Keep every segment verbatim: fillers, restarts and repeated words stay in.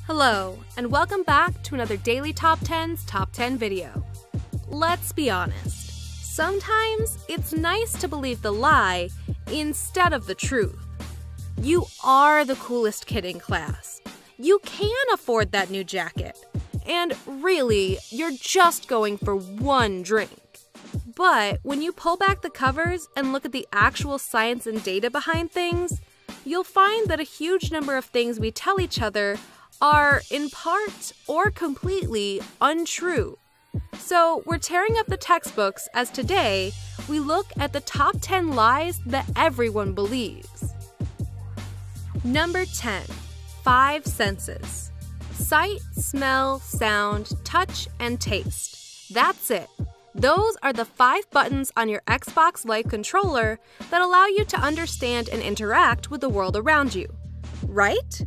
Hello, and welcome back to another Daily Top tens Top ten video. Let's be honest, sometimes it's nice to believe the lie instead of the truth. You are the coolest kid in class. You can afford that new jacket. And really, you're just going for one drink. But when you pull back the covers and look at the actual science and data behind things, you'll find that a huge number of things we tell each other are, in part or completely, untrue. So we're tearing up the textbooks as today we look at the top ten lies that everyone believes. Number ten. Five senses. Sight, smell, sound, touch, and taste. That's it. Those are the five buttons on your Xbox Live controller that allow you to understand and interact with the world around you. Right?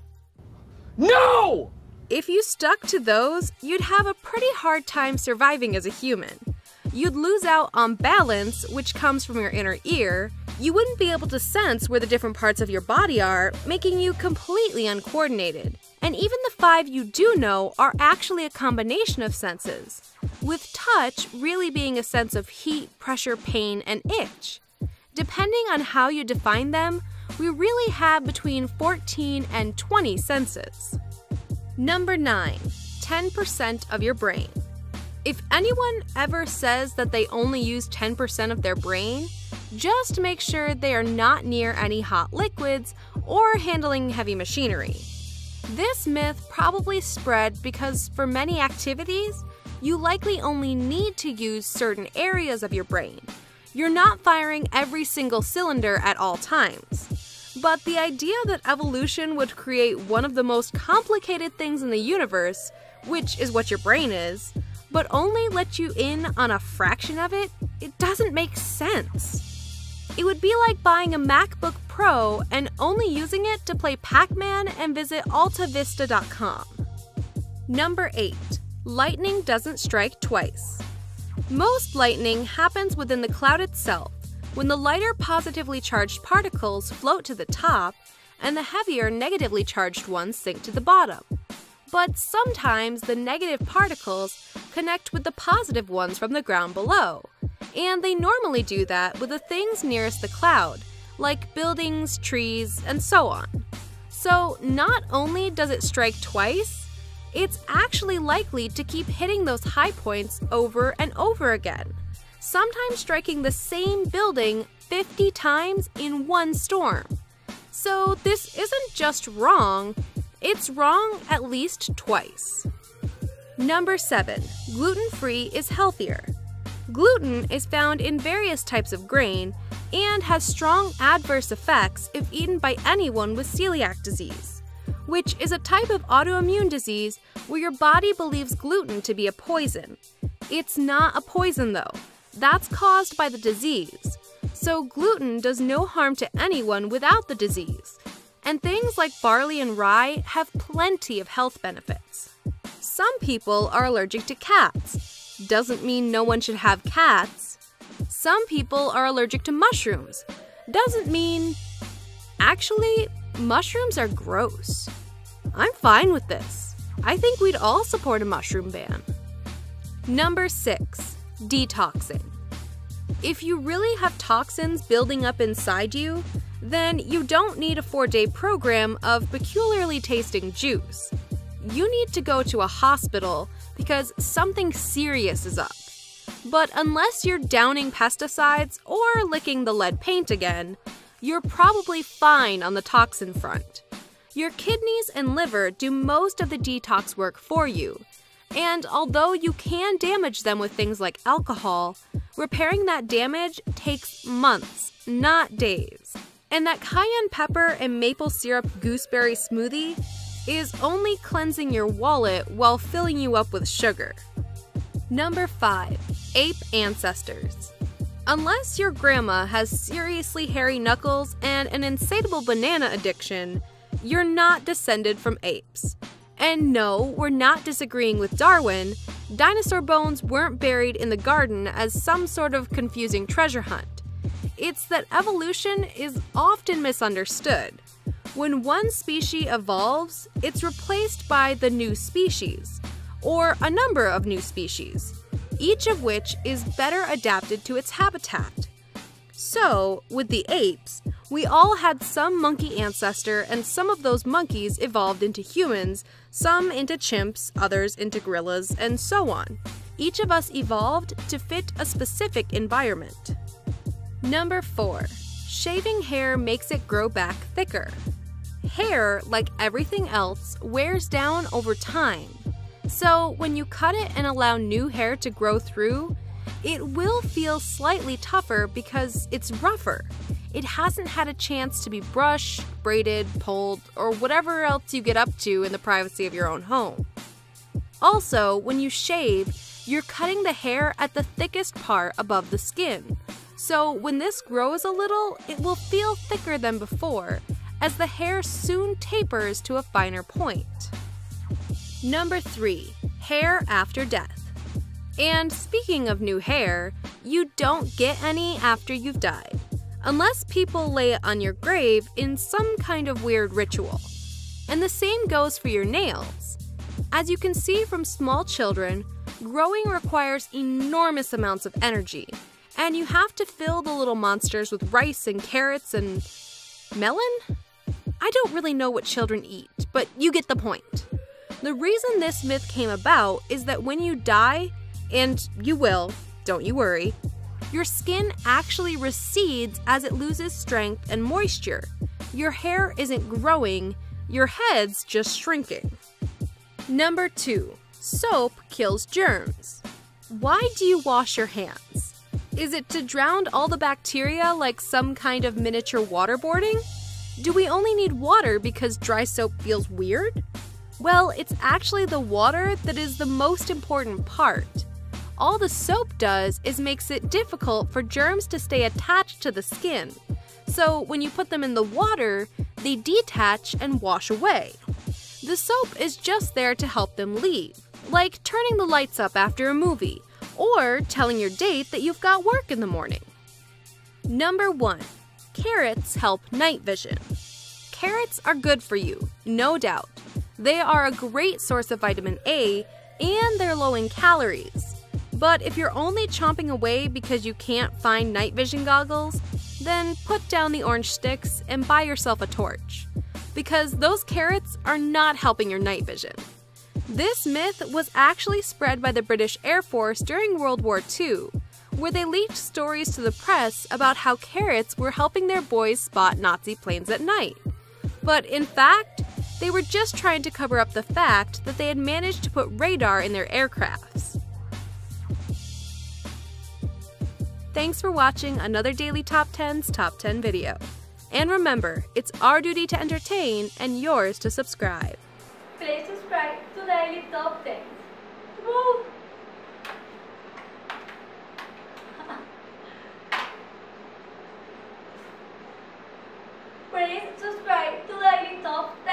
No! If you stuck to those, you'd have a pretty hard time surviving as a human. You'd lose out on balance, which comes from your inner ear. You wouldn't be able to sense where the different parts of your body are, making you completely uncoordinated. And even the five you do know are actually a combination of senses, with touch really being a sense of heat, pressure, pain, and itch. Depending on how you define them, we really have between fourteen and twenty senses. Number nine. ten percent of your brain. If anyone ever says that they only use ten percent of their brain, just make sure they are not near any hot liquids or handling heavy machinery. This myth probably spread because for many activities, you likely only need to use certain areas of your brain. You're not firing every single cylinder at all times. But the idea that evolution would create one of the most complicated things in the universe, which is what your brain is, but only let you in on a fraction of it, it doesn't make sense. It would be like buying a MacBook Pro and only using it to play Pac-Man and visit Alta Vista dot com. Number eight. Lightning doesn't strike twice. Most lightning happens within the cloud itself, when the lighter positively charged particles float to the top and the heavier negatively charged ones sink to the bottom. But sometimes the negative particles connect with the positive ones from the ground below, and they normally do that with the things nearest the cloud, like buildings, trees, and so on. So not only does it strike twice, it's actually likely to keep hitting those high points over and over again, sometimes striking the same building fifty times in one storm. So this isn't just wrong, it's wrong at least twice. Number seven. Gluten-free is healthier. Gluten is found in various types of grain and has strong adverse effects if eaten by anyone with celiac disease, which is a type of autoimmune disease where your body believes gluten to be a poison. It's not a poison though. That's caused by the disease. So gluten does no harm to anyone without the disease. And things like barley and rye have plenty of health benefits. Some people are allergic to cats. Doesn't mean no one should have cats. Some people are allergic to mushrooms. Doesn't mean... Actually, mushrooms are gross. I'm fine with this. I think we'd all support a mushroom ban. Number six. Detoxing. If you really have toxins building up inside you, then you don't need a four-day program of peculiarly tasting juice. You need to go to a hospital because something serious is up. But unless you're downing pesticides or licking the lead paint again, you're probably fine on the toxin front. Your kidneys and liver do most of the detox work for you. And although you can damage them with things like alcohol, repairing that damage takes months, not days. And that cayenne pepper and maple syrup gooseberry smoothie is only cleansing your wallet while filling you up with sugar. Number five. Ape ancestors. Unless your grandma has seriously hairy knuckles and an insatiable banana addiction, you're not descended from apes. And no, we're not disagreeing with Darwin. Dinosaur bones weren't buried in the garden as some sort of confusing treasure hunt. It's that evolution is often misunderstood. When one species evolves, it's replaced by the new species, or a number of new species, each of which is better adapted to its habitat. So, with the apes, we all had some monkey ancestor, and some of those monkeys evolved into humans, some into chimps, others into gorillas, and so on. Each of us evolved to fit a specific environment. Number four. Shaving hair makes it grow back thicker. Hair, like everything else, wears down over time. So when you cut it and allow new hair to grow through, it will feel slightly tougher because it's rougher. It hasn't had a chance to be brushed, braided, pulled, or whatever else you get up to in the privacy of your own home. Also, when you shave, you're cutting the hair at the thickest part above the skin. So when this grows a little, it will feel thicker than before, as the hair soon tapers to a finer point. Number three. Hair after death. And speaking of new hair, you don't get any after you've died, unless people lay it on your grave in some kind of weird ritual. And the same goes for your nails. As you can see from small children, growing requires enormous amounts of energy, and you have to fill the little monsters with rice and carrots and melon? I don't really know what children eat, but you get the point. The reason this myth came about is that when you die, and you will, don't you worry, your skin actually recedes as it loses strength and moisture. Your hair isn't growing, your head's just shrinking. Number two. Soap kills germs. Why do you wash your hands? Is it to drown all the bacteria like some kind of miniature waterboarding? Do we only need water because dry soap feels weird? Well, it's actually the water that is the most important part. All the soap does is makes it difficult for germs to stay attached to the skin. So when you put them in the water, they detach and wash away. The soap is just there to help them leave, like turning the lights up after a movie, or telling your date that you've got work in the morning. Number one. Carrots help night vision. Carrots are good for you, no doubt. They are a great source of vitamin A, and they're low in calories. But if you're only chomping away because you can't find night vision goggles, then put down the orange sticks and buy yourself a torch, because those carrots are not helping your night vision. This myth was actually spread by the British Air Force during World War Two, where they leaked stories to the press about how carrots were helping their boys spot Nazi planes at night. But in fact, they were just trying to cover up the fact that they had managed to put radar in their aircrafts. Thanks for watching another Daily Top ten's Top ten video. And remember, it's our duty to entertain and yours to subscribe. Please subscribe to Daily Top ten. Woo! Please subscribe to Daily Top